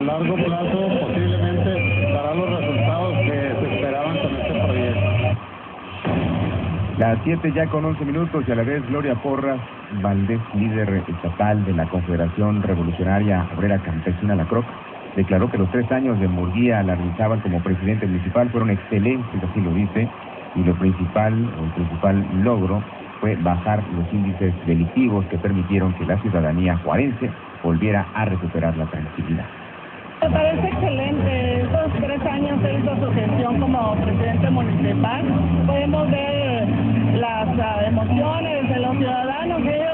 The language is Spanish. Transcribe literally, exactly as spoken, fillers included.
largo plazo posiblemente dará los resultados que se esperaban con este proyecto. Las siete ya con once minutos y a la vez Gloria Porras Valdés, líder estatal de la Confederación Revolucionaria Obrera Campesina, la C R O C, declaró que los tres años de Murguía Lardizábal como presidente municipal fueron excelentes, así lo dice, y lo principal, o el principal logro fue bajar los índices delictivos que permitieron que la ciudadanía juarense volviera a recuperar la tranquilidad. Me parece excelente estos tres años de esta asociación como presidente municipal. Podemos ver las uh, emociones de los ciudadanos.